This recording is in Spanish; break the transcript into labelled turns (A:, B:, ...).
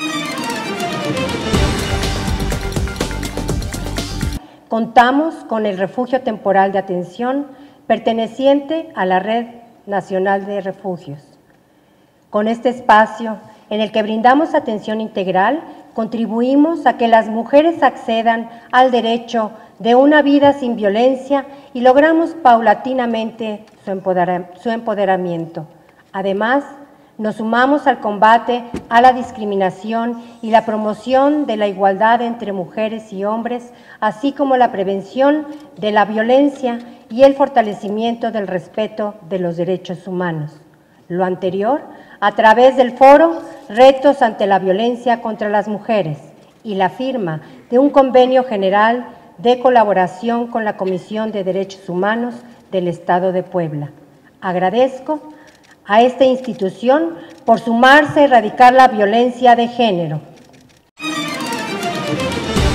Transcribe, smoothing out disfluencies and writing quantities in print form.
A: Contamos con el refugio temporal de atención perteneciente a la Red Nacional de Refugios. Con este espacio, en el que brindamos atención integral, contribuimos a que las mujeres accedan al derecho de una vida sin violencia y logramos paulatinamente su empoderamiento. Además, nos sumamos al combate a la discriminación y la promoción de la igualdad entre mujeres y hombres, así como la prevención de la violencia y el fortalecimiento del respeto de los derechos humanos. Lo anterior a través del foro Retos ante la violencia contra las mujeres y la firma de un convenio general de colaboración con la Comisión de Derechos Humanos del Estado de Puebla. Agradezco a esta institución por sumarse a erradicar la violencia de género.